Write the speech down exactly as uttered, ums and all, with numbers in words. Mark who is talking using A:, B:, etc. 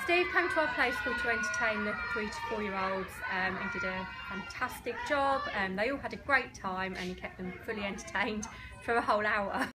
A: Steve came to our play school to entertain the three to four year olds um, and did a fantastic job. Um, they all had a great time and he kept them fully entertained for a whole hour.